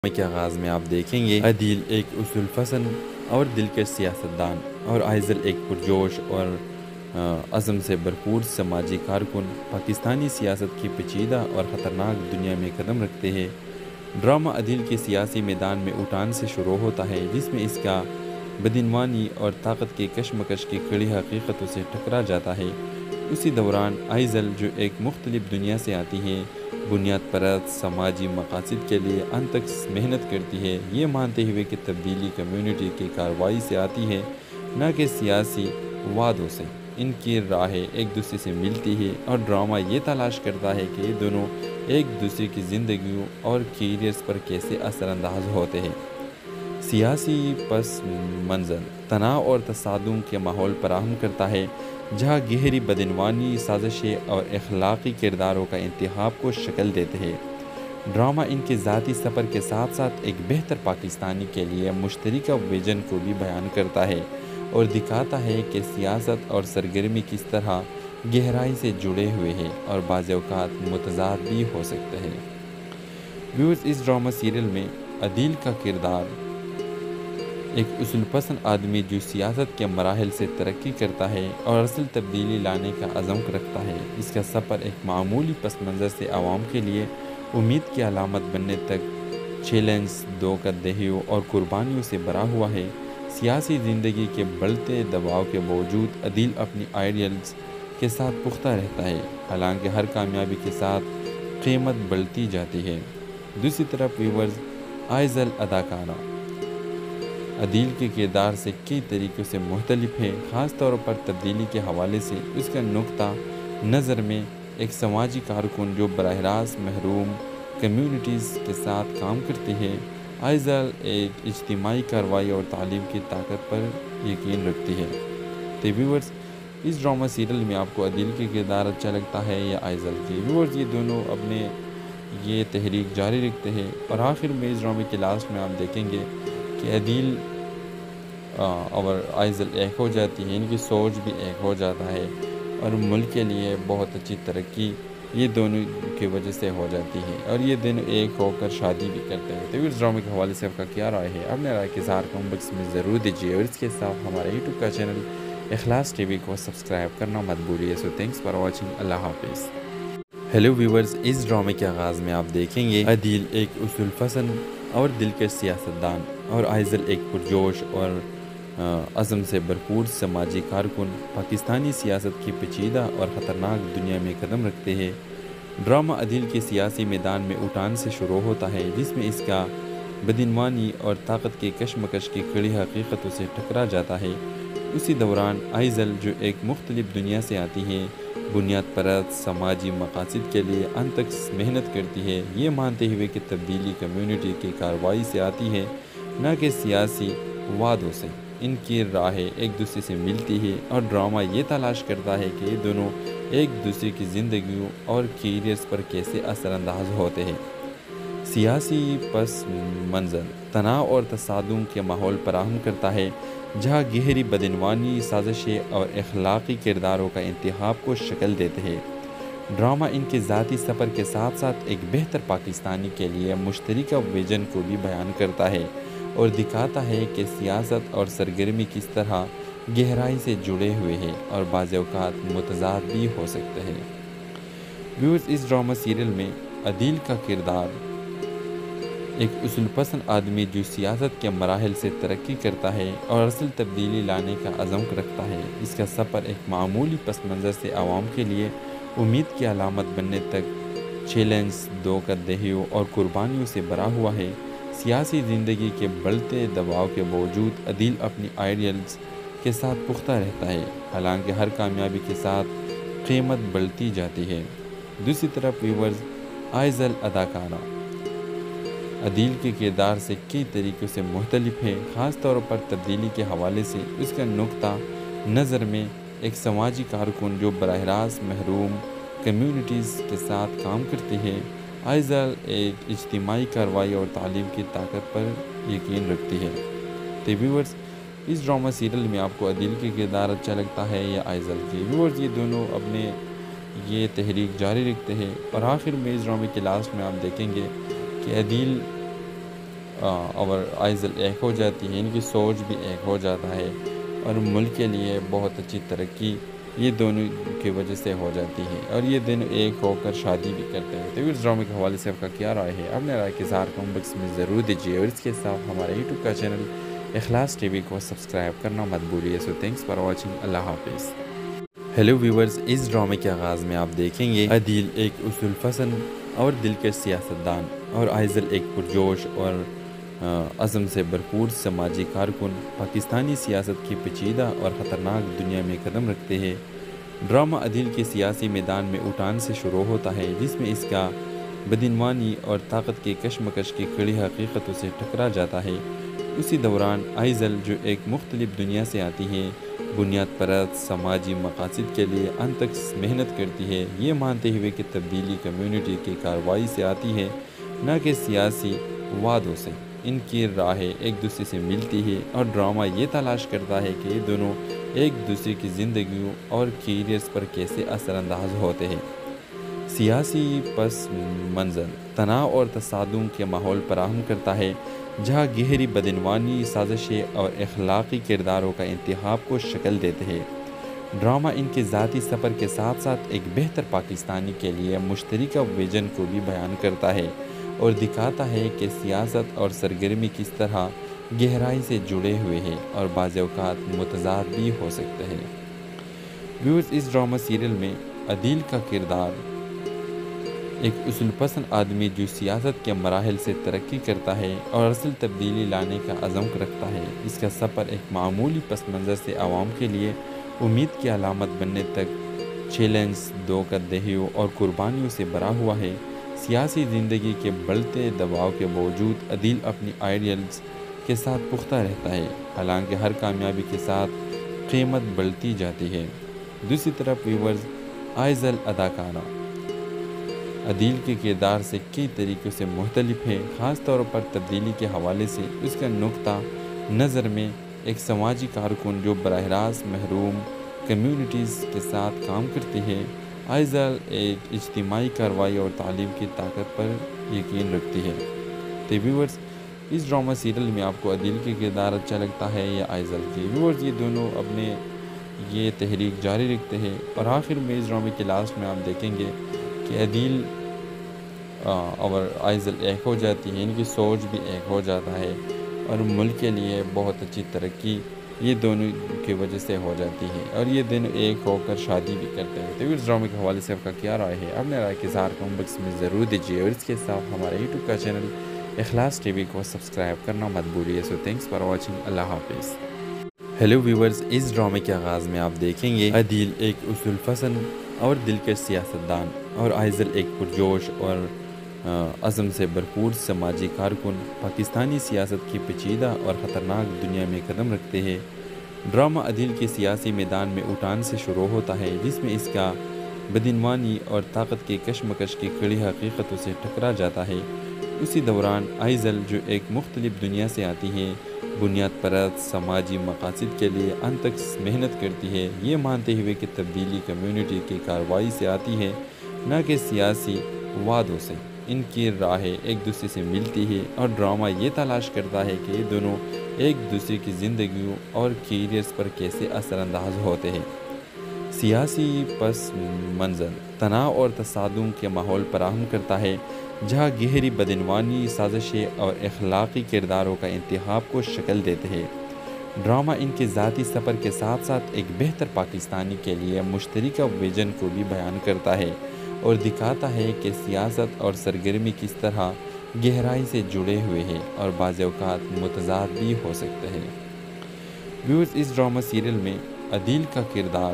کے آغاز میں آپ دیکھیں گے عدیل ایک اصول پسند اور دلکش سیاستدان اور آئزل ایک پرجوش اور عزم سے بھرپور سماجی کارکن پاکستانی سیاست کی پیچیدہ اور خطرناک دنیا میں قدم رکھتے ہیں۔ ڈرامہ عدیل کے سیاسی میدان میں اٹھان سے شروع ہوتا ہے، جس میں اس کا بدعنوانی اور طاقت کے کشمکش کی کڑی حقیقتوں سے ٹکرا جاتا ہے۔ اسی دوران آئزل، جو ایک مختلف دنیا سے آتی ہے، بنیاد پرست سماجی مقاصد کے لیے انت تک محنت کرتی ہے، یہ مانتے ہوئے کہ تبدیلی کمیونٹی کی کارروائی سے آتی ہے، نہ کہ سیاسی وعدوں سے۔ ان کی راہیں ایک دوسرے سے ملتی ہے اور ڈرامہ یہ تلاش کرتا ہے کہ یہ دونوں ایک دوسرے کی زندگیوں اور کیریئرز پر کیسے اثر انداز ہوتے ہیں۔ سیاسی پس منظر تناؤ اور تصادم کے ماحول فراہم کرتا ہے، جہاں گہری بدعنوانی، سازشیں اور اخلاقی کرداروں کا انتخاب کو شکل دیتے ہیں۔ ڈرامہ ان کے ذاتی سفر کے ساتھ ساتھ ایک بہتر پاکستانی کے لیے مشترکہ ویژن کو بھی بیان کرتا ہے اور دکھاتا ہے کہ سیاست اور سرگرمی کس طرح گہرائی سے جڑے ہوئے ہیں اور بعض اوقات متضاد بھی ہو سکتے ہیں۔ ویورز، اس ڈرامہ سیریل میں عدیل کا کردار ایک اصول پسند آدمی جو سیاست کے مراحل سے ترقی کرتا ہے اور اصل تبدیلی لانے کا عزم رکھتا ہے۔ اس کا سفر ایک معمولی پس منظر سے عوام کے لیے امید کی علامت بننے تک چیلنج، دھوکہ دہیوں اور قربانیوں سے بھرا ہوا ہے۔ سیاسی زندگی کے بڑھتے دباؤ کے باوجود عدیل اپنی آئیڈیلز کے ساتھ پختہ رہتا ہے، حالانکہ ہر کامیابی کے ساتھ قیمت بڑھتی جاتی ہے۔ دوسری طرف ویورز، آئزل اداکارہ عدیل کے کردار سے کئی طریقوں سے مختلف ہے، خاص طور پر تبدیلی کے حوالے سے۔ اس کا نقطہ نظر میں ایک سماجی کارکن جو براہ راست محروم کمیونٹیز کے ساتھ کام کرتی ہے، آئزل ایک اجتماعی کارروائی اور تعلیم کی طاقت پر یقین رکھتی ہے۔ تو ویورز، اس ڈرامہ سیریل میں آپ کو عدیل کے کردار اچھا لگتا ہے یا آئزل کی؟ ویورز، یہ دونوں اپنے یہ تحریک جاری رکھتے ہیں اور آخر میں اس ڈرامے کے لاسٹ میں آپ دیکھیں گے کہ عدیل اور آئزل ایک ہو جاتی ہے، ان کی سوچ بھی ایک ہو جاتا ہے اور ملک کے لیے بہت اچھی ترقی یہ دونوں کی وجہ سے ہو جاتی ہے اور یہ دونوں ایک ہو کر شادی بھی کرتے ہیں۔ تو اس ڈرامے کے حوالے سے آپ کا کیا رائے ہے؟ اپنے رائے کے اظہار کمنٹ باکس میں ضرور دیجیے اور اس کے ساتھ ہمارے یوٹیوب کا چینل اخلاص ٹی وی کو سبسکرائب کرنا مت بھولیے۔ سو تھینکس فار واچنگ، اللہ حافظ۔ ہیلو ویورز، اس ڈرامے کے آغاز میں آپ دیکھیں گے عدیل ایک اصول پسند اور دلکش سیاستدان اور آئزل ایک پرجوش اور عزم سے بھرپور سماجی کارکن پاکستانی سیاست کی پیچیدہ اور خطرناک دنیا میں قدم رکھتے ہیں۔ ڈرامہ عدیل کے سیاسی میدان میں اٹھان سے شروع ہوتا ہے، جس میں اس کا بدعنوانی اور طاقت کے کشمکش کی کڑی حقیقتوں سے ٹکرا جاتا ہے۔ اسی دوران آئزل، جو ایک مختلف دنیا سے آتی ہے، بنیاد پرست سماجی مقاصد کے لیے انت تک محنت کرتی ہے، یہ مانتے ہوئے کہ تبدیلی کمیونٹی کی کارروائی سے آتی ہے، نہ کہ سیاسی وعدوں سے۔ ان کی راہیں ایک دوسرے سے ملتی ہے اور ڈرامہ یہ تلاش کرتا ہے کہ یہ دونوں ایک دوسرے کی زندگیوں اور کیریئرز پر کیسے اثر انداز ہوتے ہیں۔ سیاسی پس منظر تناؤ اور تصادم کے ماحول فراہم کرتا ہے، جہاں گہری بدعنوانی، سازشیں اور اخلاقی کرداروں کا انتخاب کو شکل دیتے ہیں۔ ڈرامہ ان کے ذاتی سفر کے ساتھ ساتھ ایک بہتر پاکستانی کے لیے مشترکہ ویژن کو بھی بیان کرتا ہے اور دکھاتا ہے کہ سیاست اور سرگرمی کس طرح گہرائی سے جڑے ہوئے ہیں اور بعض اوقات متضاد بھی ہو سکتے ہیں۔ ویورز، اس ڈرامہ سیریل میں عدیل کا کردار ایک اصول پسند آدمی جو سیاست کے مراحل سے ترقی کرتا ہے اور اصل تبدیلی لانے کا عزم رکھتا ہے۔ اس کا سفر ایک معمولی پس منظر سے عوام کے لیے امید کی علامت بننے تک چیلنج، دھوکہ دہیوں اور قربانیوں سے بھرا ہوا ہے۔ سیاسی زندگی کے بڑھتے دباؤ کے باوجود عدیل اپنی آئیڈیلز کے ساتھ پختہ رہتا ہے، حالانکہ ہر کامیابی کے ساتھ قیمت بڑھتی جاتی ہے۔ دوسری طرف ویورز، آئزل اداکارہ عدیل کے کردار سے کئی طریقوں سے مختلف ہے، خاص طور پر تبدیلی کے حوالے سے۔ اس کا نقطہ نظر میں ایک سماجی کارکن جو براہ راست محروم کمیونٹیز کے ساتھ کام کرتی ہے، آئزل ایک اجتماعی کارروائی اور تعلیم کی طاقت پر یقین رکھتی ہے۔ تو ویورز، اس ڈرامہ سیریل میں آپ کو عدیل کے کردار اچھا لگتا ہے یا آئزل کی؟ ویورز، یہ دونوں اپنے یہ تحریک جاری رکھتے ہیں اور آخر میں اس ڈرامے کے لاسٹ میں آپ دیکھیں گے کہ عدیل اور آئزل ایک ہو جاتی ہے، ان کی سوچ بھی ایک ہو جاتا ہے اور ملک کے لیے بہت اچھی ترقی یہ دونوں کی وجہ سے ہو جاتی ہے اور یہ دونوں ایک ہو کر شادی بھی کرتے ہیں۔ تو اس ڈرامے کے حوالے سے آپ کا کیا رائے ہے؟ اپنے رائے کے اظہار کمنٹ باکس میں ضرور دیجیے اور اس کے ساتھ ہمارے یوٹیوب کا چینل اخلاص ٹی وی کو سبسکرائب کرنا مت بھولیے۔ سو تھینکس فار واچنگ، اللہ حافظ۔ ہیلو ویورز، اس ڈرامے کے آغاز میں آپ دیکھیں گے عدیل ایک اصول پسند اور دلکش سیاستدان اور آئزل ایک پرجوش اور عزم سے بھرپور سماجی کارکن پاکستانی سیاست کی پیچیدہ اور خطرناک دنیا میں قدم رکھتے ہیں۔ ڈرامہ عدیل کے سیاسی میدان میں اٹھان سے شروع ہوتا ہے، جس میں اس کا بدعنوانی اور طاقت کی کشمکش کی کڑی حقیقتوں سے ٹکرا جاتا ہے۔ اسی دوران آئزل، جو ایک مختلف دنیا سے آتی ہے، بنیاد پرست سماجی مقاصد کے لیے انت تک محنت کرتی ہے، یہ مانتے ہوئے کہ تبدیلی کمیونٹی کی کارروائی سے آتی ہے، نہ کہ سیاسی وعدوں سے۔ ان کی راہیں ایک دوسرے سے ملتی ہے اور ڈرامہ یہ تلاش کرتا ہے کہ یہ دونوں ایک دوسرے کی زندگیوں اور کیریئرز پر کیسے اثر انداز ہوتے ہیں۔ سیاسی پس منظر تناؤ اور تصادم کے ماحول فراہم کرتا ہے، جہاں گہری بدعنوانی سازشیں اور اخلاقی کرداروں کا انتخاب کو شکل دیتے ہیں۔ ڈرامہ ان کے ذاتی سفر کے ساتھ ساتھ ایک بہتر پاکستانی کے لیے مشترکہ ویژن کو بھی بیان کرتا ہے اور دکھاتا ہے کہ سیاست اور سرگرمی کس طرح گہرائی سے جڑے ہوئے ہیں اور بعض اوقات متضاد بھی ہو سکتے ہیں۔ ویورز، اس ڈرامہ سیریل میں عدیل کا کردار ایک اصول پسند آدمی جو سیاست کے مراحل سے ترقی کرتا ہے اور اصل تبدیلی لانے کا عزم رکھتا ہے۔ اس کا سفر ایک معمولی پس منظر سے عوام کے لیے امید کی علامت بننے تک چیلنج، دھوکہ دہیوں اور قربانیوں سے بھرا ہوا ہے۔ سیاسی زندگی کے بڑھتے دباؤ کے باوجود عدیل اپنی آئیڈیلز کے ساتھ پختہ رہتا ہے، حالانکہ ہر کامیابی کے ساتھ قیمت بڑھتی جاتی ہے۔ دوسری طرف ویورز، آئزل اداکارہ عدیل کے کردار سے کئی طریقوں سے مختلف ہے، خاص طور پر تبدیلی کے حوالے سے۔ اس کا نقطہ نظر میں ایک سماجی کارکن جو براہ راست محروم کمیونٹیز کے ساتھ کام کرتی ہے، آئزل ایک اجتماعی کارروائی اور تعلیم کی طاقت پر یقین رکھتی ہے۔ تو ویورز، اس ڈرامہ سیریل میں آپ کو عدیل کے کردار اچھا لگتا ہے یا آئزل کی؟ ویورز، یہ دونوں اپنے یہ تحریک جاری رکھتے ہیں اور آخر میں اس ڈرامے کے لاسٹ میں آپ دیکھیں گے کہ عدیل اور آئزل ایک ہو جاتی ہے، ان کی سوچ بھی ایک ہو جاتا ہے اور ملک کے لیے بہت اچھی ترقی یہ دونوں کی وجہ سے ہو جاتی ہے اور یہ دونوں ایک ہو کر شادی بھی کرتے ہیں۔ تو اس ڈرامے کے حوالے سے آپ کا کیا رائے ہے؟ اپنے رائے کے اظہار کمنٹ باکس میں ضرور دیجیے اور اس کے ساتھ ہمارے یوٹیوب کا چینل اخلاص ٹی وی کو سبسکرائب کرنا مت بھولیے۔ سو تھینکس فار واچنگ، اللہ حافظ۔ ہیلو ویورز، اس ڈرامے کے آغاز میں آپ دیکھیں گے عدیل ایک اصول پسند اور دلکش سیاستدان اور آئزل ایک پرجوش اور عزم سے بھرپور سماجی کارکن پاکستانی سیاست کی پیچیدہ اور خطرناک دنیا میں قدم رکھتے ہیں۔ ڈرامہ عدیل کے سیاسی میدان میں اٹھان سے شروع ہوتا ہے، جس میں اس کا بدعنوانی اور طاقت کی کشمکش کی کڑی حقیقتوں سے ٹکرا جاتا ہے۔ اسی دوران آئزل، جو ایک مختلف دنیا سے آتی ہے، بنیاد پرست سماجی مقاصد کے لیے انت تک محنت کرتی ہے، یہ مانتے ہوئے کہ تبدیلی کمیونٹی کی کارروائی سے آتی ہے، نہ کہ سیاسی وعدوں سے۔ ان کی راہیں ایک دوسرے سے ملتی ہے اور ڈرامہ یہ تلاش کرتا ہے کہ یہ دونوں ایک دوسرے کی زندگیوں اور کیریئرز پر کیسے اثر انداز ہوتے ہیں۔ سیاسی پس منظر تناؤ اور تصادم کے ماحول فراہم کرتا ہے، جہاں گہری بدعنوانی سازشیں اور اخلاقی کرداروں کا انتخاب کو شکل دیتے ہیں۔ ڈرامہ ان کے ذاتی سفر کے ساتھ ساتھ ایک بہتر پاکستانی کے لیے مشترکہ ویژن کو بھی بیان کرتا ہے اور دکھاتا ہے کہ سیاست اور سرگرمی کس طرح گہرائی سے جڑے ہوئے ہیں اور بعض اوقات متضاد بھی ہو سکتے ہیں۔ ویورز، اس ڈرامہ سیریل میں عدیل کا کردار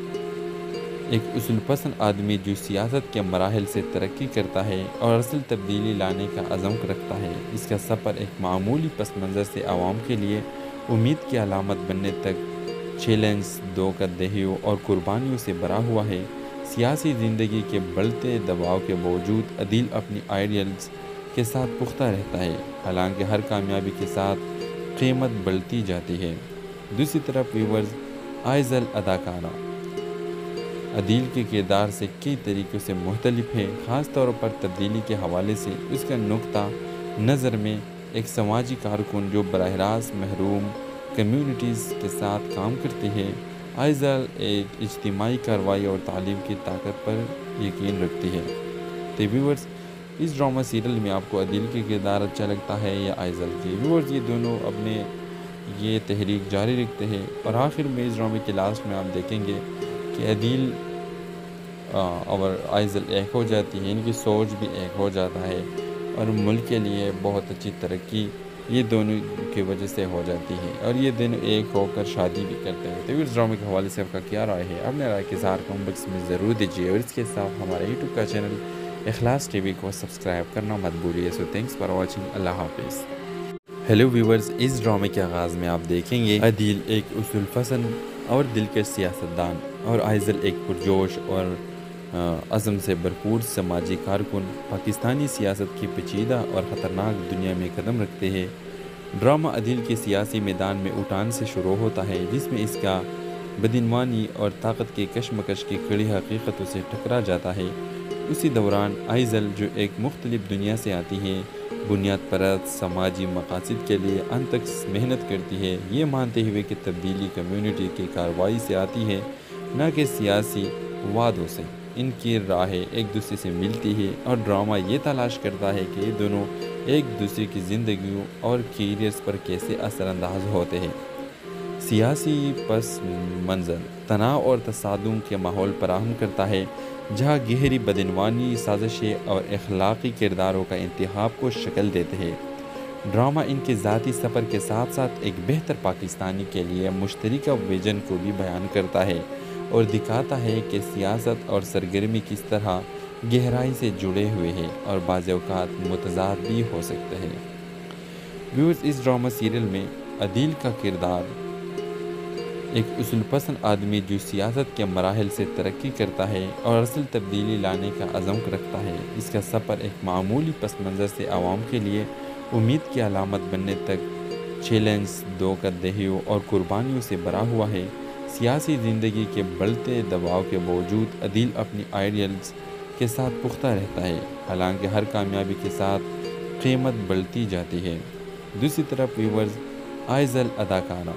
ایک اصول پسند آدمی جو سیاست کے مراحل سے ترقی کرتا ہے اور اصل تبدیلی لانے کا عزم رکھتا ہے۔ اس کا سفر ایک معمولی پس منظر سے عوام کے لیے امید کی علامت بننے تک چیلنج، دھوکہ دہیوں اور قربانیوں سے بھرا ہوا ہے۔ سیاسی زندگی کے بڑھتے دباؤ کے باوجود عدیل اپنی آئیڈیلز کے ساتھ پختہ رہتا ہے، حالانکہ ہر کامیابی کے ساتھ قیمت بڑھتی جاتی ہے۔ دوسری طرف ویورز، آئزل اداکارہ عدیل کے کردار سے کئی طریقوں سے مختلف ہے، خاص طور پر تبدیلی کے حوالے سے۔ اس کا نقطہ نظر میں ایک سماجی کارکن جو براہ راست محروم کمیونٹیز کے ساتھ کام کرتی ہے، آئزل ایک اجتماعی کارروائی اور تعلیم کی طاقت پر یقین رکھتی ہے۔ تو ویورز، اس ڈرامہ سیریل میں آپ کو عدیل کے کردار اچھا لگتا ہے یا آئزل کی؟ ویورز، یہ دونوں اپنے یہ تحریک جاری رکھتے ہیں، اور آخر میں اس ڈرامے کے لاسٹ میں آپ دیکھیں گے کہ عدیل اور آئزل ایک ہو جاتی ہے، ان کی سوچ بھی ایک ہو جاتا ہے، اور ملک کے لیے بہت اچھی ترقی یہ دونوں کی وجہ سے ہو جاتی ہے، اور یہ دونوں ایک ہو کر شادی بھی کرتے ہیں۔ تو اس ڈرامے کے حوالے سے آپ کا کیا رائے ہے؟ اپنے رائے کے اظہار کمنٹ باکس میں ضرور دیجیے، اور اس کے ساتھ ہمارے یوٹیوب کا چینل اخلاص ٹی وی کو سبسکرائب کرنا مت بھولیے۔ سو تھینکس فار واچنگ، اللہ حافظ۔ ہیلو ویورز، اس ڈرامے کے آغاز میں آپ دیکھیں گے عدیل ایک اصول پسند اور دلکش سیاستدان، اور آئزل ایک پرجوش اور عزم سے بھرپور سماجی کارکن پاکستانی سیاست کی پیچیدہ اور خطرناک دنیا میں قدم رکھتے ہیں۔ ڈرامہ عدیل کے سیاسی میدان میں اٹھان سے شروع ہوتا ہے، جس میں اس کا بدعنوانی اور طاقت کے کشمکش کی کڑی حقیقتوں سے ٹکرا جاتا ہے۔ اسی دوران آئزل، جو ایک مختلف دنیا سے آتی ہے، بنیاد پرست سماجی مقاصد کے لیے انت تک محنت کرتی ہے، یہ مانتے ہوئے کہ تبدیلی کمیونٹی کی کارروائی سے آتی ہے، نہ کہ سیاسی وعدوں سے۔ ان کی راہیں ایک دوسرے سے ملتی ہے، اور ڈرامہ یہ تلاش کرتا ہے کہ یہ دونوں ایک دوسرے کی زندگیوں اور کیریئرز پر کیسے اثر انداز ہوتے ہیں۔ سیاسی پس منظر تناؤ اور تصادم کے ماحول فراہم کرتا ہے، جہاں گہری بدعنوانی، سازشیں اور اخلاقی کرداروں کا انتخاب کو شکل دیتے ہیں۔ ڈرامہ ان کے ذاتی سفر کے ساتھ ساتھ ایک بہتر پاکستانی کے لیے مشترکہ ویژن کو بھی بیان کرتا ہے، اور دکھاتا ہے کہ سیاست اور سرگرمی کس طرح گہرائی سے جڑے ہوئے ہیں اور بعض اوقات متضاد بھی ہو سکتے ہیں۔ ویورز، اس ڈرامہ سیریل میں عدیل کا کردار ایک اصول پسند آدمی جو سیاست کے مراحل سے ترقی کرتا ہے اور اصل تبدیلی لانے کا عزم رکھتا ہے۔ اس کا سفر ایک معمولی پس منظر سے عوام کے لیے امید کی علامت بننے تک چیلنج، دھوکہ دہیوں اور قربانیوں سے بھرا ہوا ہے۔ سیاسی زندگی کے بڑھتے دباؤ کے باوجود عدیل اپنی آئیڈیلز کے ساتھ پختہ رہتا ہے، حالانکہ ہر کامیابی کے ساتھ قیمت بڑھتی جاتی ہے۔ دوسری طرف ویورز، آئزل اداکارہ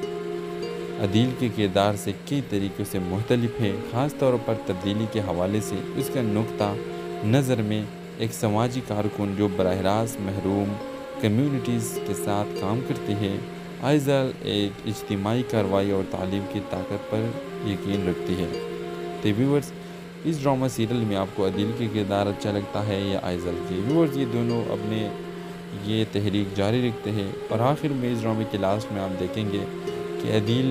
عدیل کے کردار سے کئی طریقوں سے مختلف ہے، خاص طور پر تبدیلی کے حوالے سے۔ اس کا نقطہ نظر میں ایک سماجی کارکن جو براہ راست محروم کمیونٹیز کے ساتھ کام کرتی ہے، آئزل ایک اجتماعی کارروائی اور تعلیم کی طاقت پر یقین رکھتی ہے۔ تو ویورز، اس ڈرامہ سیریل میں آپ کو عدیل کے کردار اچھا لگتا ہے یا آئزل کی؟ ویورز، یہ دونوں اپنے یہ تحریک جاری رکھتے ہیں، اور آخر میں اس ڈرامے کے لاسٹ میں آپ دیکھیں گے کہ عدیل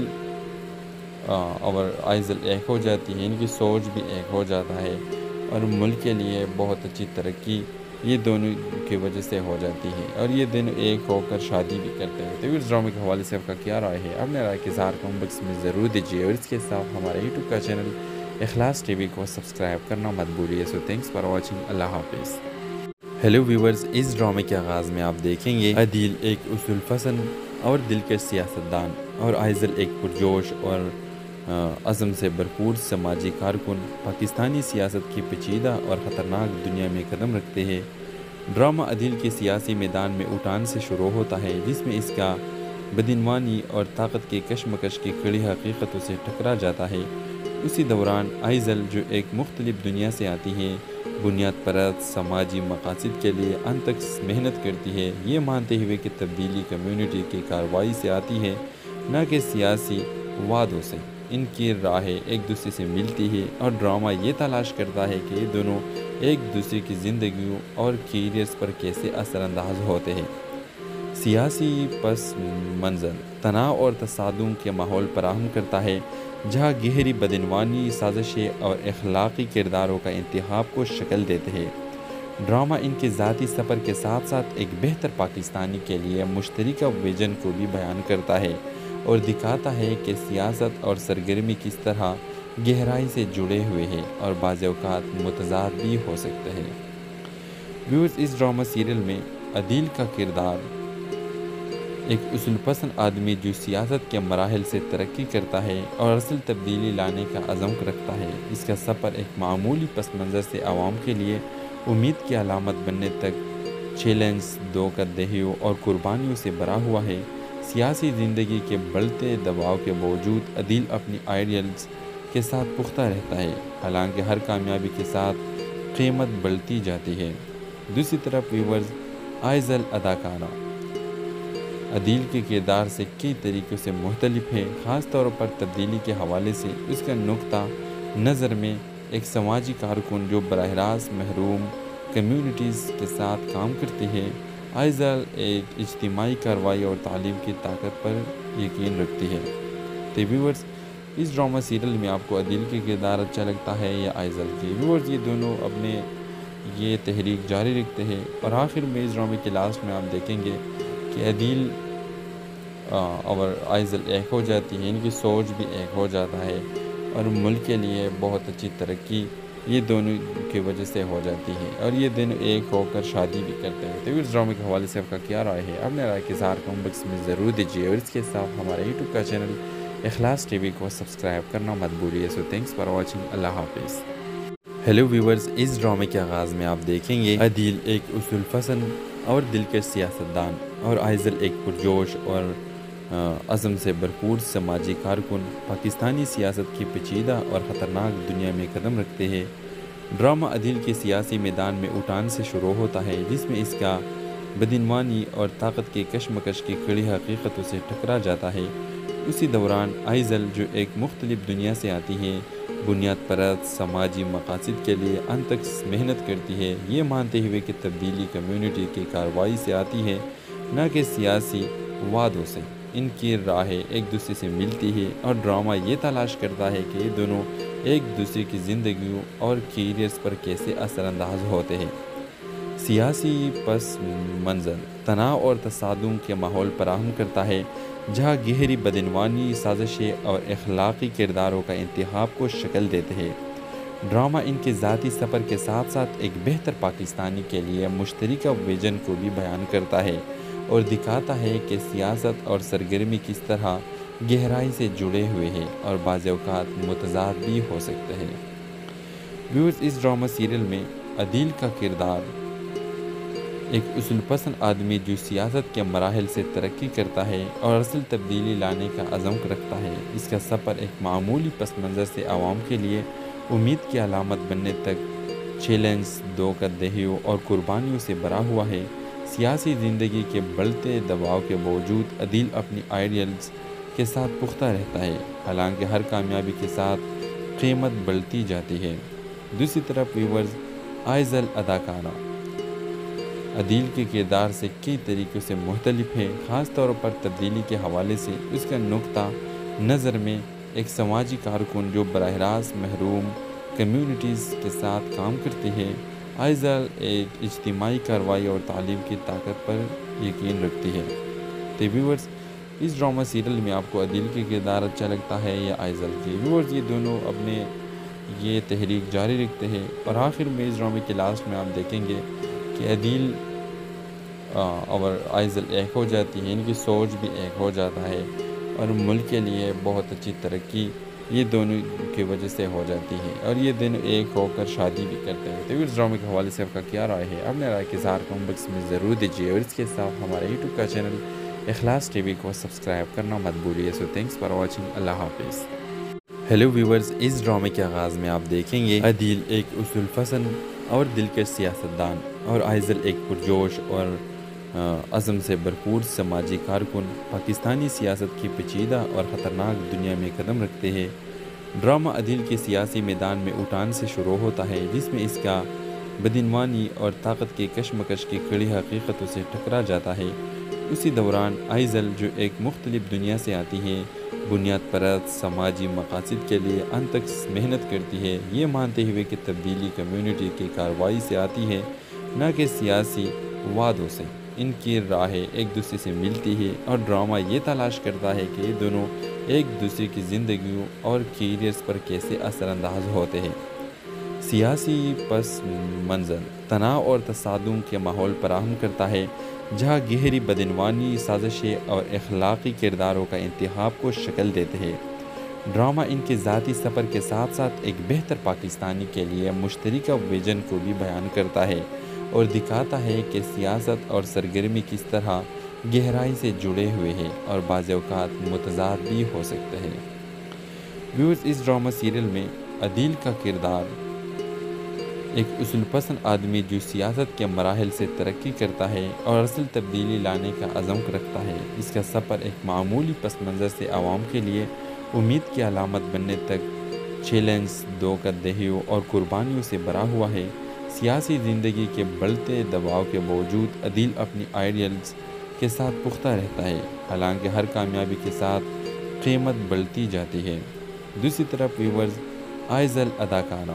اور آئزل ایک ہو جاتی ہے، ان کی سوچ بھی ایک ہو جاتا ہے، اور ملک کے لیے بہت اچھی ترقی یہ دونوں کی وجہ سے ہو جاتی ہے، اور یہ دونوں ایک ہو کر شادی بھی کرتے ہیں۔ تو اس ڈرامے کے حوالے سے آپ کا کیا رائے ہے؟ اپنے رائے کے اظہار کمنٹ باکس میں ضرور دیجیے، اور اس کے ساتھ ہمارے یوٹیوب کا چینل اخلاص ٹی وی کو سبسکرائب کرنا مت بھولیے۔ سو تھینکس فار واچنگ، اللہ حافظ۔ ہیلو ویورز، اس ڈرامے کے آغاز میں آپ دیکھیں گے عدیل ایک اصول پسند اور دلکش سیاستدان، اور آئزل ایک پرجوش اور عزم سے بھرپور سماجی کارکن پاکستانی سیاست کی پیچیدہ اور خطرناک دنیا میں قدم رکھتے ہیں۔ ڈرامہ عدیل کے سیاسی میدان میں اٹھان سے شروع ہوتا ہے، جس میں اس کا بدعنوانی اور طاقت کے کشمکش کی کڑی حقیقتوں سے ٹکرا جاتا ہے۔ اسی دوران آئزل، جو ایک مختلف دنیا سے آتی ہے، بنیاد پرست سماجی مقاصد کے لیے انت تک محنت کرتی ہے، یہ مانتے ہوئے کہ تبدیلی کمیونٹی کی کارروائی سے آتی ہے، نہ کہ سیاسی وعدوں سے۔ ان کی راہیں ایک دوسرے سے ملتی ہے، اور ڈرامہ یہ تلاش کرتا ہے کہ یہ دونوں ایک دوسرے کی زندگیوں اور کیریئرز پر کیسے اثر انداز ہوتے ہیں۔ سیاسی پس منظر تناؤ اور تصادم کے ماحول فراہم کرتا ہے، جہاں گہری بدعنوانی، سازشیں اور اخلاقی کرداروں کا انتخاب کو شکل دیتے ہیں۔ ڈرامہ ان کے ذاتی سفر کے ساتھ ساتھ ایک بہتر پاکستانی کے لیے مشترکہ ویژن کو بھی بیان کرتا ہے، اور دکھاتا ہے کہ سیاست اور سرگرمی کس طرح گہرائی سے جڑے ہوئے ہیں اور بعض اوقات متضاد بھی ہو سکتے ہیں۔ ویورز، اس ڈرامہ سیریل میں عدیل کا کردار ایک اصول پسند آدمی جو سیاست کے مراحل سے ترقی کرتا ہے اور اصل تبدیلی لانے کا عزم رکھتا ہے۔ اس کا سفر ایک معمولی پس منظر سے عوام کے لیے امید کی علامت بننے تک چیلنج، دھوکہ دہیوں اور قربانیوں سے بھرا ہوا ہے۔ سیاسی زندگی کے بڑھتے دباؤ کے باوجود عدیل اپنی آئیڈیلز کے ساتھ پختہ رہتا ہے، حالانکہ ہر کامیابی کے ساتھ قیمت بڑھتی جاتی ہے۔ دوسری طرف ویورز، آئزل اداکارہ عدیل کے کردار سے کئی طریقوں سے مختلف ہے، خاص طور پر تبدیلی کے حوالے سے۔ اس کا نقطہ نظر میں ایک سماجی کارکن جو براہ راست محروم کمیونٹیز کے ساتھ کام کرتی ہے، آئزل ایک اجتماعی کارروائی اور تعلیم کی طاقت پر یقین رکھتی ہے۔ تو ویورز، اس ڈرامہ سیریل میں آپ کو عدیل کے کردار اچھا لگتا ہے یا آئزل کی؟ ویورز، یہ دونوں اپنے یہ تحریک جاری رکھتے ہیں، اور آخر میں اس ڈرامے کے لاسٹ میں آپ دیکھیں گے کہ عدیل اور آئزل ایک ہو جاتی ہے، ان کی سوچ بھی ایک ہو جاتا ہے، اور ملک کے لیے بہت اچھی ترقی یہ دونوں کی وجہ سے ہو جاتی ہے، اور یہ دونوں ایک ہو کر شادی بھی کرتے ہیں۔ تو اس ڈرامے کے حوالے سے آپ کا کیا رائے ہے؟ اپنے رائے کے اظہار کمنٹ باکس میں ضرور دیجیے، اور اس کے ساتھ ہمارے یوٹیوب کا چینل اخلاص ٹی وی کو سبسکرائب کرنا مت بھولیے۔ سو تھینکس فار واچنگ، اللہ حافظ۔ ہیلو ویورز، اس ڈرامے کے آغاز میں آپ دیکھیں گے عدیل ایک اصول پسند اور دلکش سیاستدان، اور آئزل ایک پرجوش اور عزم سے بھرپور سماجی کارکن پاکستانی سیاست کی پیچیدہ اور خطرناک دنیا میں قدم رکھتے ہیں۔ ڈرامہ عدیل کے سیاسی میدان میں اٹھان سے شروع ہوتا ہے، جس میں اس کا بدعنوانی اور طاقت کے کشمکش کی کڑی حقیقتوں سے ٹکرا جاتا ہے۔ اسی دوران آئزل، جو ایک مختلف دنیا سے آتی ہے، بنیاد پرست سماجی مقاصد کے لیے انت تک محنت کرتی ہے، یہ مانتے ہوئے کہ تبدیلی کمیونٹی کی کارروائی سے آتی ہے، نہ کہ سیاسی وعدوں سے۔ ان کی راہیں ایک دوسرے سے ملتی ہے، اور ڈرامہ یہ تلاش کرتا ہے کہ یہ دونوں ایک دوسرے کی زندگیوں اور کیریئرز پر کیسے اثر انداز ہوتے ہیں۔ سیاسی پس منظر تناؤ اور تصادم کے ماحول فراہم کرتا ہے، جہاں گہری بدعنوانی، سازشیں اور اخلاقی کرداروں کا انتخاب کو شکل دیتے ہیں۔ ڈرامہ ان کے ذاتی سفر کے ساتھ ساتھ ایک بہتر پاکستانی کے لیے مشترکہ ویژن کو بھی بیان کرتا ہے، اور دکھاتا ہے کہ سیاست اور سرگرمی کس طرح گہرائی سے جڑے ہوئے ہیں اور بعض اوقات متضاد بھی ہو سکتے ہیں۔ ویورز، اس ڈرامہ سیریل میں عدیل کا کردار ایک اصول پسند آدمی جو سیاست کے مراحل سے ترقی کرتا ہے اور اصل تبدیلی لانے کا عزم رکھتا ہے۔ اس کا سفر ایک معمولی پس منظر سے عوام کے لیے امید کی علامت بننے تک چیلنج، دھوکہ دہیوں اور قربانیوں سے بھرا ہوا ہے۔ سیاسی زندگی کے بڑھتے دباؤ کے باوجود عدیل اپنی آئیڈیلز کے ساتھ پختہ رہتا ہے، حالانکہ ہر کامیابی کے ساتھ قیمت بڑھتی جاتی ہے۔ دوسری طرف ویورز، آئزل اداکارہ عدیل کے کردار سے کئی طریقوں سے مختلف ہے، خاص طور پر تبدیلی کے حوالے سے۔ اس کا نقطہ نظر میں ایک سماجی کارکن جو براہ راست محروم کمیونٹیز کے ساتھ کام کرتی ہے، آئزل ایک اجتماعی کارروائی اور تعلیم کی طاقت پر یقین رکھتی ہے۔ تو ویورز، اس ڈرامہ سیریل میں آپ کو عدیل کے کردار اچھا لگتا ہے یا آئزل کی؟ ویورز، یہ دونوں اپنے یہ تحریک جاری رکھتے ہیں، اور آخر میں اس ڈرامے کے لاسٹ میں آپ دیکھیں گے کہ عدیل اور آئزل ایک ہو جاتی ہے، ان کی سوچ بھی ایک ہو جاتا ہے، اور ملک کے لیے بہت اچھی ترقی یہ دونوں کی وجہ سے ہو جاتی ہے، اور یہ دونوں ایک ہو کر شادی بھی کرتے ہیں۔ تو اس ڈرامے کے حوالے سے آپ کا کیا رائے ہے؟ اپنے رائے کے اظہار کمنٹ باکس میں ضرور دیجیے، اور اس کے ساتھ ہمارے یوٹیوب کا چینل اخلاص ٹی وی کو سبسکرائب کرنا مت بھولیے۔ سو تھینکس فار واچنگ، اللہ حافظ۔ ہیلو ویورز، اس ڈرامے کے آغاز میں آپ دیکھیں گے عدیل ایک اصول پسند اور دلکش سیاستدان، اور آئزل ایک پرجوش اور عزم سے بھرپور سماجی کارکن پاکستانی سیاست کی پیچیدہ اور خطرناک دنیا میں قدم رکھتے ہیں۔ ڈرامہ عدیل کے سیاسی میدان میں اٹھان سے شروع ہوتا ہے، جس میں اس کا بدعنوانی اور طاقت کے کشمکش کی کڑی حقیقتوں سے ٹکرا جاتا ہے۔ اسی دوران آئزل، جو ایک مختلف دنیا سے آتی ہے، بنیاد پرست سماجی مقاصد کے لیے انت تک محنت کرتی ہے، یہ مانتے ہوئے کہ تبدیلی کمیونٹی کی کارروائی سے آتی ہے، نہ کہ سیاسی وعدوں سے۔ ان کی راہیں ایک دوسرے سے ملتی ہے، اور ڈرامہ یہ تلاش کرتا ہے کہ یہ دونوں ایک دوسرے کی زندگیوں اور کیریئرز پر کیسے اثر انداز ہوتے ہیں۔ سیاسی پس منظر تناؤ اور تصادم کے ماحول فراہم کرتا ہے، جہاں گہری بدعنوانی، سازشیں اور اخلاقی کرداروں کا انتخاب کو شکل دیتے ہیں۔ ڈرامہ ان کے ذاتی سفر کے ساتھ ساتھ ایک بہتر پاکستانی کے لیے مشترکہ ویژن کو بھی بیان کرتا ہے، اور دکھاتا ہے کہ سیاست اور سرگرمی کس طرح گہرائی سے جڑے ہوئے ہیں اور بعض اوقات متضاد بھی ہو سکتے ہیں۔ ویورز، اس ڈرامہ سیریل میں عدیل کا کردار ایک اصول پسند آدمی جو سیاست کے مراحل سے ترقی کرتا ہے اور اصل تبدیلی لانے کا عزم رکھتا ہے۔ اس کا سفر ایک معمولی پس منظر سے عوام کے لیے امید کی علامت بننے تک چیلنج، دھوکہ اور قربانیوں سے بھرا ہوا ہے۔ سیاسی زندگی کے بڑھتے دباؤ کے باوجود عدیل اپنی آئیڈیلز کے ساتھ پختہ رہتا ہے، حالانکہ ہر کامیابی کے ساتھ قیمت بڑھتی جاتی ہے۔ دوسری طرف ویورز، آئزل اداکارہ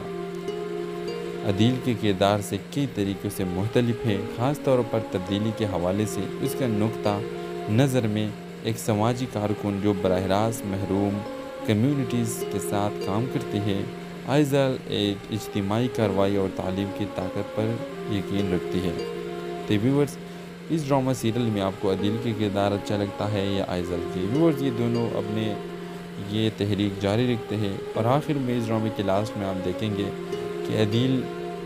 عدیل کے کردار سے کئی طریقوں سے مختلف ہے، خاص طور پر تبدیلی کے حوالے سے۔ اس کا نقطہ نظر میں ایک سماجی کارکن جو براہ راست محروم کمیونٹیز کے ساتھ کام کرتی ہے، آئزل ایک اجتماعی کارروائی اور تعلیم کی طاقت پر یقین رکھتی ہے۔ تو ویورز، اس ڈرامہ سیریل میں آپ کو عدیل کے کردار اچھا لگتا ہے یا آئزل کی؟ ویورز، یہ دونوں اپنے یہ تحریک جاری رکھتے ہیں، اور آخر میں اس ڈرامے کے لاسٹ میں آپ دیکھیں گے کہ عدیل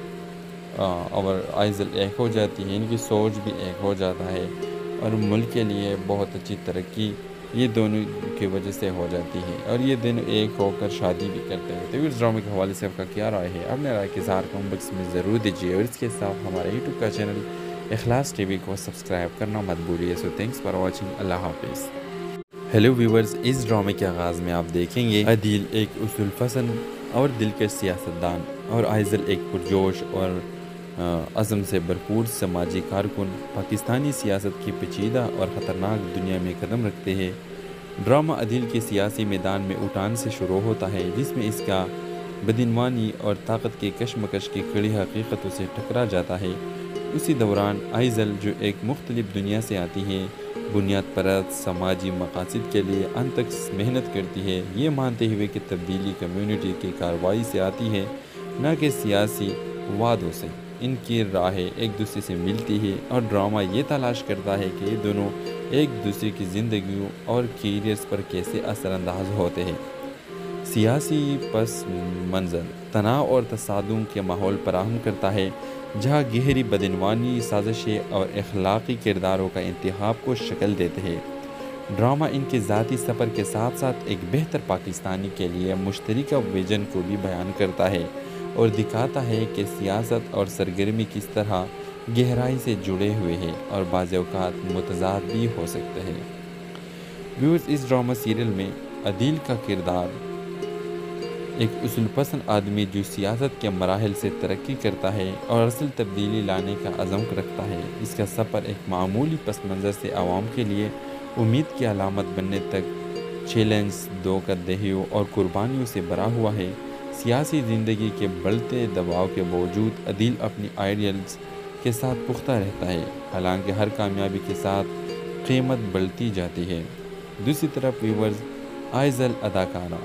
اور آئزل ایک ہو جاتی ہے، ان کی سوچ بھی ایک ہو جاتا ہے، اور ملک کے لیے بہت اچھی ترقی یہ دونوں کی وجہ سے ہو جاتی ہے، اور یہ دونوں ایک ہو کر شادی بھی کرتے ہیں۔ تو اس ڈرامے کے حوالے سے آپ کا کیا رائے ہے؟ اپنے رائے کے اظہار کمنٹ باکس میں ضرور دیجیے، اور اس کے ساتھ ہمارے یوٹیوب کا چینل اخلاص ٹی وی کو سبسکرائب کرنا مت بھولیے۔ سو تھینکس فار واچنگ، اللہ حافظ۔ ہیلو ویورز، اس ڈرامے کے آغاز میں آپ دیکھیں گے عدیل ایک اصول پسند اور دلکش سیاستدان، اور آئزل ایک پرجوش اور عزم سے بھرپور سماجی کارکن پاکستانی سیاست کی پیچیدہ اور خطرناک دنیا میں قدم رکھتے ہیں۔ ڈرامہ عدیل کے سیاسی میدان میں اٹھان سے شروع ہوتا ہے، جس میں اس کا بدعنوانی اور طاقت کے کشمکش کی کڑی حقیقتوں سے ٹکرا جاتا ہے۔ اسی دوران آئزل، جو ایک مختلف دنیا سے آتی ہے، بنیاد پرست سماجی مقاصد کے لیے انت تک محنت کرتی ہے، یہ مانتے ہوئے کہ تبدیلی کمیونٹی کی کارروائی سے آتی ہے، نہ کہ سیاسی وعدوں سے۔ ان کی راہیں ایک دوسرے سے ملتی ہے، اور ڈرامہ یہ تلاش کرتا ہے کہ یہ دونوں ایک دوسرے کی زندگیوں اور کیریئرز پر کیسے اثر انداز ہوتے ہیں۔ سیاسی پس منظر تناؤ اور تصادم کے ماحول فراہم کرتا ہے، جہاں گہری بدعنوانی، سازشیں اور اخلاقی کرداروں کا انتخاب کو شکل دیتے ہیں۔ ڈرامہ ان کے ذاتی سفر کے ساتھ ساتھ ایک بہتر پاکستانی کے لیے مشترکہ ویژن کو بھی بیان کرتا ہے، اور دکھاتا ہے کہ سیاست اور سرگرمی کس طرح گہرائی سے جڑے ہوئے ہیں اور بعض اوقات متضاد بھی ہو سکتے ہیں۔ ویورز، اس ڈرامہ سیریل میں عدیل کا کردار ایک اصول پسند آدمی جو سیاست کے مراحل سے ترقی کرتا ہے اور اصل تبدیلی لانے کا عزم رکھتا ہے۔ اس کا سفر ایک معمولی پس منظر سے عوام کے لیے امید کی علامت بننے تک چیلنج، دھوکہ اور قربانیوں سے بھرا ہوا ہے۔ سیاسی زندگی کے بڑھتے دباؤ کے باوجود عدیل اپنی آئیڈیلز کے ساتھ پختہ رہتا ہے، حالانکہ ہر کامیابی کے ساتھ قیمت بڑھتی جاتی ہے۔ دوسری طرف ویورز، آئزل اداکارہ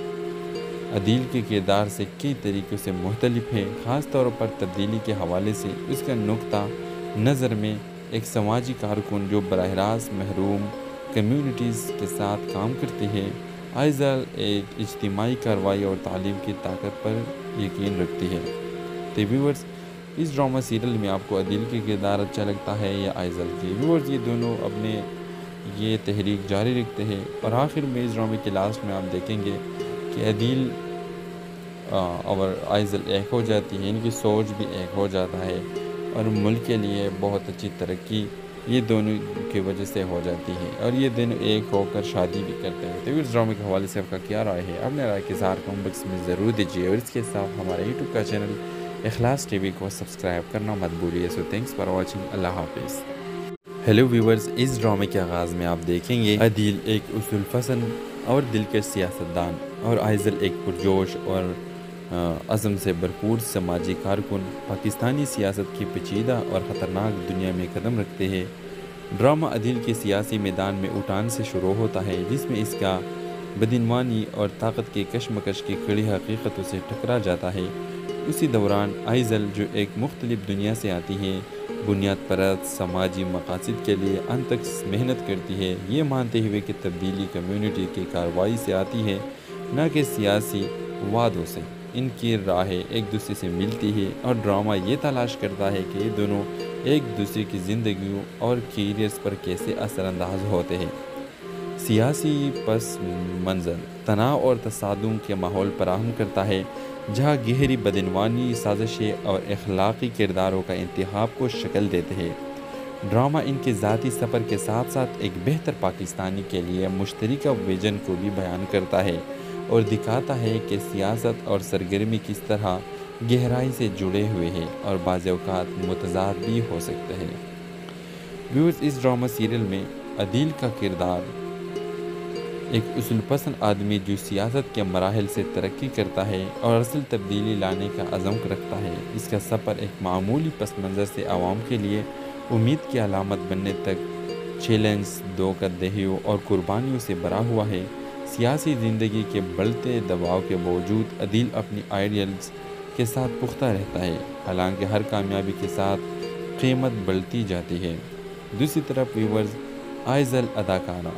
عدیل کے کردار سے کئی طریقوں سے مختلف ہے، خاص طور پر تبدیلی کے حوالے سے۔ اس کا نقطہ نظر میں ایک سماجی کارکن جو براہ راست محروم کمیونٹیز کے ساتھ کام کرتی ہے، آئزل ایک اجتماعی کارروائی اور تعلیم کی طاقت پر یقین رکھتی ہے۔ تو ویورز، اس ڈرامہ سیریل میں آپ کو عدیل کے کردار اچھا لگتا ہے یا آئزل کی؟ ویورز، یہ دونوں اپنے یہ تحریک جاری رکھتے ہیں، اور آخر میں اس ڈرامے کے لاسٹ میں آپ دیکھیں گے کہ عدیل اور آئزل ایک ہو جاتی ہے، ان کی سوچ بھی ایک ہو جاتا ہے، اور ملک کے لیے بہت اچھی ترقی یہ دونوں کی وجہ سے ہو جاتی ہے، اور یہ دونوں ایک ہو کر شادی بھی کرتے ہیں۔ تو اس ڈرامے کے حوالے سے آپ کا کیا رائے ہے؟ اپنے رائے کے اظہار کمنٹ باکس میں ضرور دیجیے، اور اس کے ساتھ ہمارے یوٹیوب کا چینل اخلاص ٹی وی کو سبسکرائب کرنا مت بھولیے۔ سو تھینکس فار واچنگ، اللہ حافظ۔ ہیلو ویورز، اس ڈرامے کے آغاز میں آپ دیکھیں گے عدیل ایک اصول پسند اور دلکش سیاستدان، اور آئزل ایک پرجوش اور عزم سے بھرپور سماجی کارکن پاکستانی سیاست کی پیچیدہ اور خطرناک دنیا میں قدم رکھتے ہیں۔ ڈرامہ عدیل کے سیاسی میدان میں اٹھان سے شروع ہوتا ہے، جس میں اس کا بدعنوانی اور طاقت کے کشمکش کی کڑی حقیقتوں سے ٹکرا جاتا ہے۔ اسی دوران آئزل، جو ایک مختلف دنیا سے آتی ہے، بنیاد پرست سماجی مقاصد کے لیے انت تک محنت کرتی ہے، یہ مانتے ہوئے کہ تبدیلی کمیونٹی کی کارروائی سے آتی ہے، نہ کہ سیاسی وعدوں سے۔ ان کی راہیں ایک دوسرے سے ملتی ہے اور ڈرامہ یہ تلاش کرتا ہے کہ یہ دونوں ایک دوسرے کی زندگیوں اور کیریئرز پر کیسے اثر انداز ہوتے ہیں۔ سیاسی پس منظر تناؤ اور تصادم کے ماحول فراہم کرتا ہے، جہاں گہری بدعنوانی، سازشیں اور اخلاقی کرداروں کا انتخاب کو شکل دیتے ہیں۔ ڈرامہ ان کے ذاتی سفر کے ساتھ ساتھ ایک بہتر پاکستانی کے لیے مشترکہ ویژن کو بھی بیان کرتا ہے اور دکھاتا ہے کہ سیاست اور سرگرمی کس طرح گہرائی سے جڑے ہوئے ہیں اور بعض اوقات متضاد بھی ہو سکتے ہیں۔ ویورز، اس ڈرامہ سیریل میں عدیل کا کردار ایک اصول پسند آدمی جو سیاست کے مراحل سے ترقی کرتا ہے اور اصل تبدیلی لانے کا عزم رکھتا ہے۔ اس کا سفر ایک معمولی پس منظر سے عوام کے لیے امید کی علامت بننے تک چیلنج، دھوکہ دہیوں اور قربانیوں سے بھرا ہوا ہے۔ سیاسی زندگی کے بڑھتے دباؤ کے باوجود عدیل اپنی آئیڈیلز کے ساتھ پختہ رہتا ہے، حالانکہ ہر کامیابی کے ساتھ قیمت بڑھتی جاتی ہے۔ دوسری طرف ویورز، آئزل اداکارہ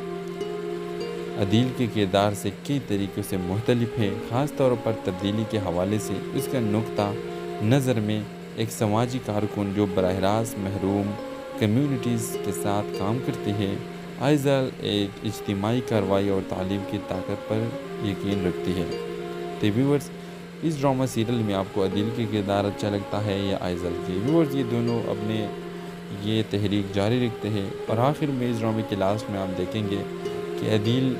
عدیل کے کردار سے کئی طریقوں سے مختلف ہے، خاص طور پر تبدیلی کے حوالے سے۔ اس کا نقطہ نظر میں ایک سماجی کارکن جو براہ راست محروم کمیونٹیز کے ساتھ کام کرتی ہے، آئزل ایک اجتماعی کارروائی اور تعلیم کی طاقت پر یقین رکھتی ہے۔ تو ویورز، اس ڈرامہ سیریل میں آپ کو عدیل کے کردار اچھا لگتا ہے یا آئزل کی؟ ویورز، یہ دونوں اپنے یہ تحریک جاری رکھتے ہیں اور آخر میں اس ڈرامے کے لاسٹ میں آپ دیکھیں گے کہ عدیل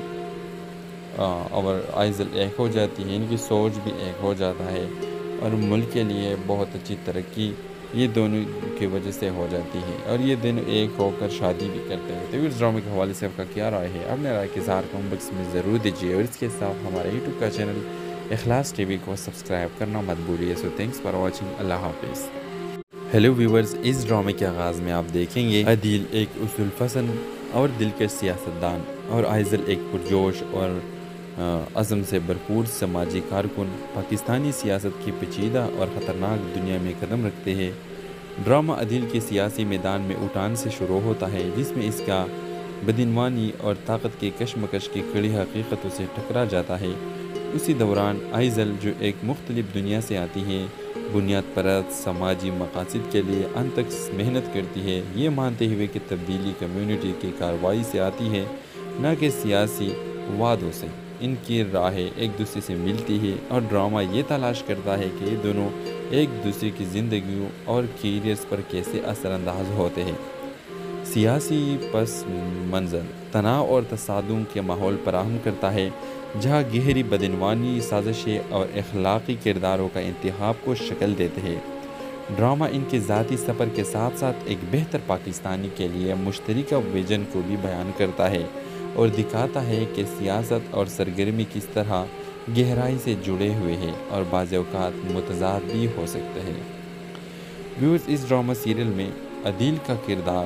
اور آئزل ایک ہو جاتی ہے، ان کی سوچ بھی ایک ہو جاتا ہے اور ملک کے لیے بہت اچھی ترقی یہ دونوں کی وجہ سے ہو جاتی ہے اور یہ دونوں ایک ہو کر شادی بھی کرتے ہیں۔ تو اس ڈرامے کے حوالے سے آپ کا کیا رائے ہے؟ اپنے رائے کے اظہار کمنٹ باکس میں ضرور دیجیے اور اس کے ساتھ ہمارے یوٹیوب کا چینل اخلاص ٹی وی کو سبسکرائب کرنا مت بھولیے۔ سو تھینکس فار واچنگ، اللہ حافظ۔ ہیلو ویورز، اس ڈرامے کے آغاز میں آپ دیکھیں گے عدیل ایک اصول پسند اور دلکش سیاستدان اور آئزل ایک پرجوش اور عزم سے بھرپور سماجی کارکن پاکستانی سیاست کی پیچیدہ اور خطرناک دنیا میں قدم رکھتے ہیں۔ ڈرامہ عدیل کے سیاسی میدان میں اٹھان سے شروع ہوتا ہے، جس میں اس کا بدعنوانی اور طاقت کے کشمکش کی کڑی حقیقتوں سے ٹکرا جاتا ہے۔ اسی دوران آئزل جو ایک مختلف دنیا سے آتی ہے، بنیاد پرست سماجی مقاصد کے لیے انتھک محنت کرتی ہے، یہ مانتے ہوئے کہ تبدیلی کمیونٹی کی کارروائی سے آتی ہے، نہ کہ سیاسی وعدوں سے۔ ان کی راہیں ایک دوسرے سے ملتی ہے اور ڈرامہ یہ تلاش کرتا ہے کہ یہ دونوں ایک دوسرے کی زندگیوں اور کیریئرز پر کیسے اثر انداز ہوتے ہیں۔ سیاسی پس منظر تناؤ اور تصادم کے ماحول فراہم کرتا ہے، جہاں گہری بدعنوانی، سازشیں اور اخلاقی کرداروں کا انتخاب کو شکل دیتے ہیں۔ ڈرامہ ان کے ذاتی سفر کے ساتھ ساتھ ایک بہتر پاکستانی کے لیے مشترکہ ویژن کو بھی بیان کرتا ہے اور دکھاتا ہے کہ سیاست اور سرگرمی کس طرح گہرائی سے جڑے ہوئے ہیں اور بعض اوقات متضاد بھی ہو سکتے ہیں۔ ویورز، اس ڈرامہ سیریل میں عدیل کا کردار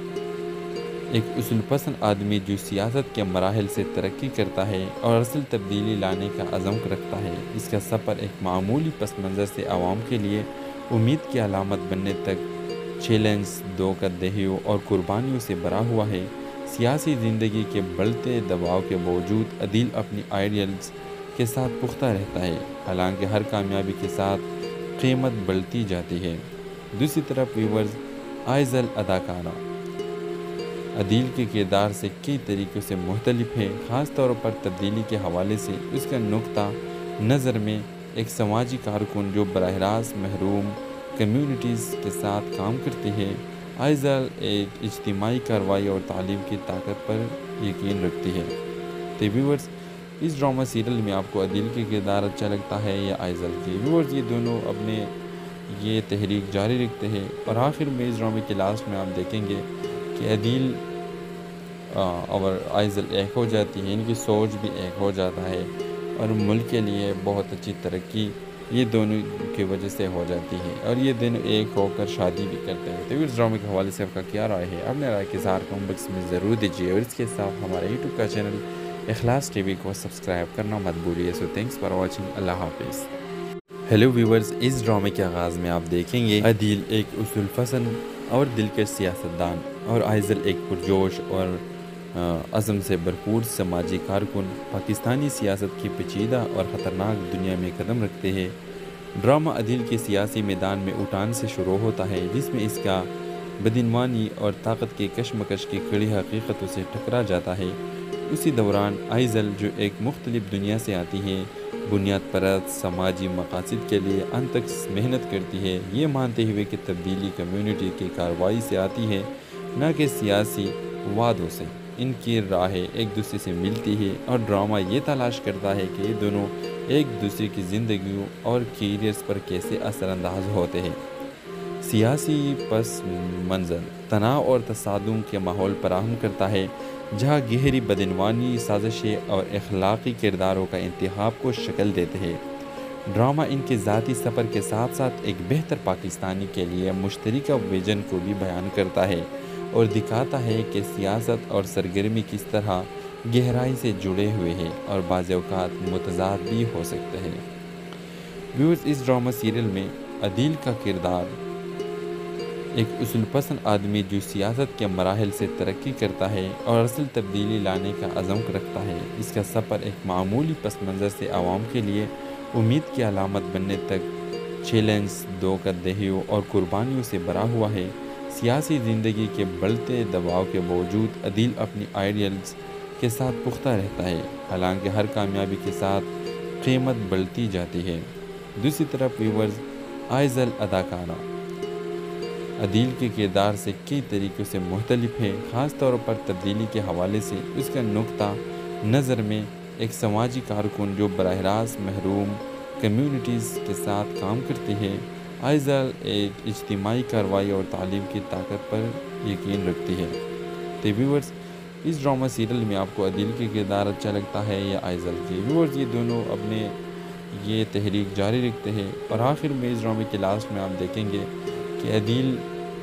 ایک اصول پسند آدمی جو سیاست کے مراحل سے ترقی کرتا ہے اور اصل تبدیلی لانے کا عزم رکھتا ہے۔ اس کا سفر ایک معمولی پس منظر سے عوام کے لیے امید کی علامت بننے تک چیلنج، دھوکہ دہیوں اور قربانیوں سے بھرا ہوا ہے۔ سیاسی زندگی کے بڑھتے دباؤ کے باوجود عدیل اپنی آئیڈیلز کے ساتھ پختہ رہتا ہے، حالانکہ ہر کامیابی کے ساتھ قیمت بڑھتی جاتی ہے۔ دوسری طرف ویورز، آئزل اداکارہ عدیل کے کردار سے کئی طریقوں سے مختلف ہے، خاص طور پر تبدیلی کے حوالے سے۔ اس کا نقطہ نظر میں ایک سماجی کارکن جو براہ راست محروم کمیونٹیز کے ساتھ کام کرتی ہے، آئزل ایک اجتماعی کارروائی اور تعلیم کی طاقت پر یقین رکھتی ہے۔ تو ویورز، اس ڈرامہ سیریل میں آپ کو عدیل کے کردار اچھا لگتا ہے یا آئزل کی؟ ویورز، یہ دونوں اپنے یہ تحریک جاری رکھتے ہیں اور آخر میں اس ڈرامے کے لاسٹ میں آپ دیکھیں گے کہ عدیل اور آئزل ایک ہو جاتی ہے، ان کی سوچ بھی ایک ہو جاتا ہے اور ملک کے لیے بہت اچھی ترقی یہ دونوں کی وجہ سے ہو جاتی ہے اور یہ دونوں ایک ہو کر شادی بھی کرتے ہیں۔ تو اس ڈرامے کے حوالے سے آپ کا کیا رائے ہے؟ اپنے رائے کے اظہار کمنٹ باکس میں ضرور دیجیے اور اس کے ساتھ ہمارے یوٹیوب کا چینل اخلاص ٹی وی کو سبسکرائب کرنا مت بھولیے۔ سو تھینکس فار واچنگ، اللہ حافظ۔ ہیلو ویورز، اس ڈرامے کے آغاز میں آپ دیکھیں گے عدیل ایک اصول پسند اور دلکش سیاستدان اور آئزل ایک پرجوش اور عزم سے بھرپور سماجی کارکن پاکستانی سیاست کی پیچیدہ اور خطرناک دنیا میں قدم رکھتے ہیں۔ ڈرامہ عدیل کے سیاسی میدان میں اٹھان سے شروع ہوتا ہے، جس میں اس کا بدعنوانی اور طاقت کے کشمکش کی کڑی حقیقتوں سے ٹکرا جاتا ہے۔ اسی دوران آئزل، جو ایک مختلف دنیا سے آتی ہے، بنیاد پرست سماجی مقاصد کے لیے انت تک محنت کرتی ہے، یہ مانتے ہوئے کہ تبدیلی کمیونٹی کی کارروائی سے آتی ہے، نہ کہ سیاسی وعدوں سے۔ ان کی راہیں ایک دوسرے سے ملتی ہے اور ڈرامہ یہ تلاش کرتا ہے کہ یہ دونوں ایک دوسرے کی زندگیوں اور کیریئرز پر کیسے اثر انداز ہوتے ہیں۔ سیاسی پس منظر تناؤ اور تصادم کے ماحول فراہم کرتا ہے، جہاں گہری بدعنوانی، سازشیں اور اخلاقی کرداروں کا انتخاب کو شکل دیتے ہیں۔ ڈرامہ ان کے ذاتی سفر کے ساتھ ساتھ ایک بہتر پاکستانی کے لیے مشترکہ ویژن کو بھی بیان کرتا ہے اور دکھاتا ہے کہ سیاست اور سرگرمی کس طرح گہرائی سے جڑے ہوئے ہیں اور بعض اوقات متضاد بھی ہو سکتے ہیں۔ ویورز، اس ڈرامہ سیریل میں عدیل کا کردار ایک اصول پسند آدمی جو سیاست کے مراحل سے ترقی کرتا ہے اور اصل تبدیلی لانے کا عزم رکھتا ہے۔ اس کا سفر ایک معمولی پس منظر سے عوام کے لیے امید کی علامت بننے تک چیلنج، دھوکہ-دہیوں اور قربانیوں سے بھرا ہوا ہے۔ سیاسی زندگی کے بڑھتے دباؤ کے باوجود عدیل اپنی آئیڈیلز کے ساتھ پختہ رہتا ہے، حالانکہ ہر کامیابی کے ساتھ قیمت بڑھتی جاتی ہے۔ دوسری طرف ویورز، آئزل اداکارہ عدیل کے کردار سے کئی طریقوں سے مختلف ہے، خاص طور پر تبدیلی کے حوالے سے۔ اس کا نقطہ نظر میں ایک سماجی کارکن جو براہ راست محروم کمیونٹیز کے ساتھ کام کرتی ہے، آئزل ایک اجتماعی کارروائی اور تعلیم کی طاقت پر یقین رکھتی ہے۔ تو ویورز، اس ڈرامہ سیریل میں آپ کو عدیل کے کردار اچھا لگتا ہے یا آئزل کے؟ ویورز، یہ دونوں اپنے یہ تحریک جاری رکھتے ہیں اور آخر میں اس ڈرامے کے لاسٹ میں آپ دیکھیں گے کہ عدیل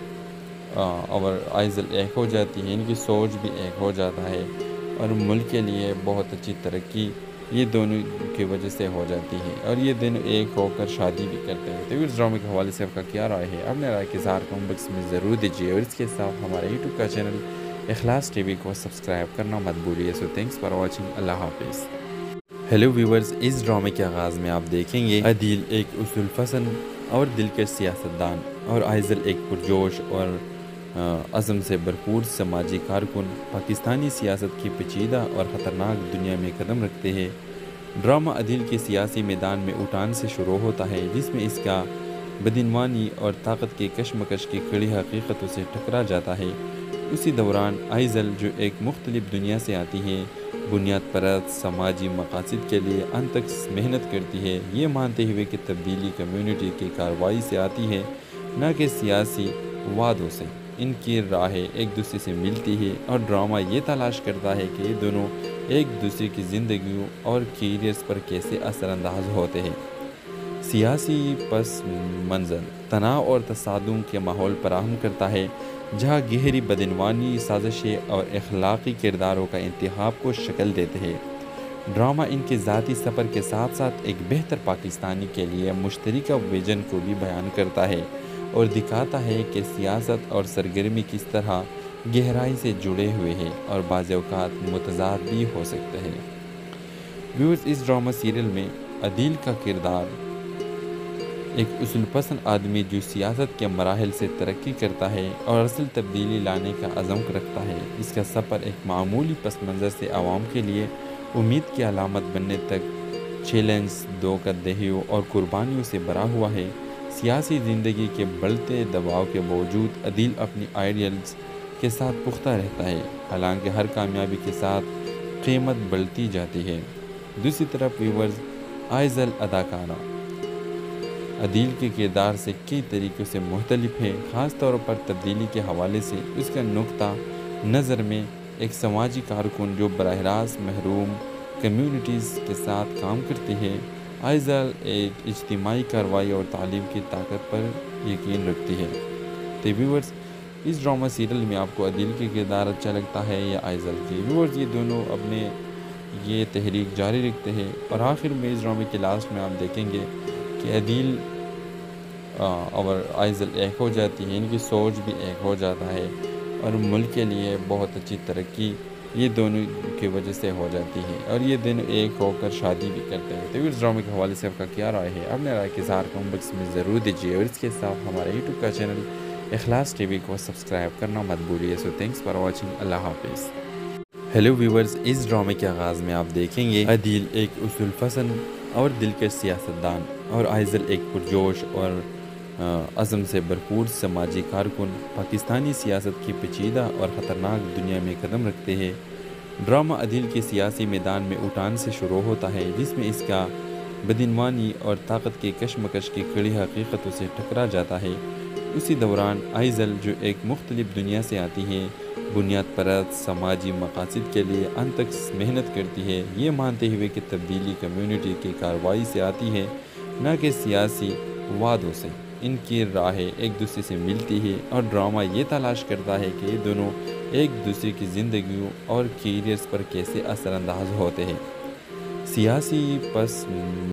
اور آئزل ایک ہو جاتی ہے، ان کی سوچ بھی ایک ہو جاتا ہے اور ملک کے لیے بہت اچھی ترقی یہ دونوں کی وجہ سے ہو جاتی ہے اور یہ دونوں ایک ہو کر شادی بھی کرتے ہیں۔ تو اس ڈرامے کے حوالے سے آپ کا کیا رائے ہے؟ اپنے رائے کے اظہار کمنٹ باکس میں ضرور دیجیے اور اس کے ساتھ ہمارے یوٹیوب کا چینل اخلاص ٹی وی کو سبسکرائب کرنا مت بھولیے۔ سو تھینکس فار واچنگ، اللہ حافظ۔ ہیلو ویورز، اس ڈرامے کے آغاز میں آپ دیکھیں گے عدیل ایک اصول پسند اور دلکش سیاستدان اور آئزل ایک پرجوش اور عزم سے بھرپور سماجی کارکن پاکستانی سیاست کی پیچیدہ اور خطرناک دنیا میں قدم رکھتے ہیں۔ ڈرامہ عدیل کے سیاسی میدان میں اٹھان سے شروع ہوتا ہے، جس میں اس کا بدعنوانی اور طاقت کے کشمکش کی کڑی حقیقتوں سے ٹکرا جاتا ہے۔ اسی دوران آئزل، جو ایک مختلف دنیا سے آتی ہے، بنیاد پرست سماجی مقاصد کے لیے انت تک محنت کرتی ہے، یہ مانتے ہوئے کہ تبدیلی کمیونٹی کی کارروائی سے آتی ہے، نہ کہ سیاسی وعدوں سے۔ ان کی راہیں ایک دوسرے سے ملتی ہے اور ڈرامہ یہ تلاش کرتا ہے کہ یہ دونوں ایک دوسرے کی زندگیوں اور کیریئرز پر کیسے اثر انداز ہوتے ہیں۔ سیاسی پس منظر تناؤ اور تصادم کے ماحول فراہم کرتا ہے، جہاں گہری بدعنوانی، سازشیں اور اخلاقی کرداروں کا انتخاب کو شکل دیتے ہیں۔ ڈرامہ ان کے ذاتی سفر کے ساتھ ساتھ ایک بہتر پاکستانی کے لیے مشترکہ ویژن کو بھی بیان کرتا ہے اور دکھاتا ہے کہ سیاست اور سرگرمی کس طرح گہرائی سے جڑے ہوئے ہیں اور بعض اوقات متضاد بھی ہو سکتے ہیں۔ ویورز، اس ڈرامہ سیریل میں عدیل کا کردار ایک اصول پسند آدمی جو سیاست کے مراحل سے ترقی کرتا ہے اور اصل تبدیلی لانے کا عزم رکھتا ہے۔ اس کا سفر ایک معمولی پس منظر سے عوام کے لیے امید کی علامت بننے تک چیلنج، دھوکہ-دہیوں اور قربانیوں سے بھرا ہوا ہے۔ سیاسی زندگی کے بڑھتے دباؤ کے باوجود عدیل اپنی آئیڈیلز کے ساتھ پختہ رہتا ہے، حالانکہ ہر کامیابی کے ساتھ قیمت بڑھتی جاتی ہے۔ دوسری طرف ویورز، آئزل اداکارہ عدیل کے کردار سے کئی طریقوں سے مختلف ہے، خاص طور پر تبدیلی کے حوالے سے۔ اس کا نقطہ نظر میں ایک سماجی کارکن جو براہ راست محروم کمیونٹیز کے ساتھ کام کرتی ہے، آئزل ایک اجتماعی کارروائی اور تعلیم کی طاقت پر یقین رکھتی ہے۔ تو ویورز، اس ڈرامہ سیریل میں آپ کو عدیل کے کردار اچھا لگتا ہے یا آئزل کے؟ ویورز، یہ دونوں اپنے یہ تحریک جاری رکھتے ہیں اور آخر میں اس ڈرامے کے لاسٹ میں آپ دیکھیں گے کہ عدیل اور آئزل ایک ہو جاتی ہے، ان کی سوچ بھی ایک ہو جاتا ہے اور ملک کے لیے بہت اچھی ترقی یہ دونوں کی وجہ سے ہو جاتی ہے اور یہ دونوں ایک ہو کر شادی بھی کرتے ہیں۔ تو اس ڈرامے کے حوالے سے آپ کا کیا رائے ہے؟ اپنے رائے کے اظہار کمنٹ باکس میں ضرور دیجیے اور اس کے ساتھ ہمارے یوٹیوب کا چینل اخلاص ٹی وی کو سبسکرائب کرنا مت بھولیے۔ سو تھینکس فار واچنگ، اللہ حافظ۔ ہیلو ویورز، اس ڈرامے کے آغاز میں آپ دیکھیں گے عادل ایک اصول پسند اور دلکش سیاستدان اور آئزل ایک پرجوش اور عزم سے بھرپور سماجی کارکن پاکستانی سیاست کی پیچیدہ اور خطرناک دنیا میں قدم رکھتے ہیں۔ ڈرامہ عادل کے سیاسی میدان میں اٹھان سے شروع ہوتا ہے، جس میں اس کا بدعنوانی اور طاقت کے کشمکش کی کڑی حقیقتوں سے ٹکرا جاتا ہے۔ اسی دوران آئزل، جو ایک مختلف دنیا سے آتی ہے، بنیاد پرست سماجی مقاصد کے لیے انتھک محنت کرتی ہے، یہ مانتے ہوئے کہ تبدیلی کمیونٹی کی کارروائی سے آتی ہے، نہ کہ سیاسی وعدوں سے۔ ان کی راہیں ایک دوسرے سے ملتی ہے اور ڈرامہ یہ تلاش کرتا ہے کہ یہ دونوں ایک دوسرے کی زندگیوں اور کیریئرز پر کیسے اثر انداز ہوتے ہیں۔ سیاسی پس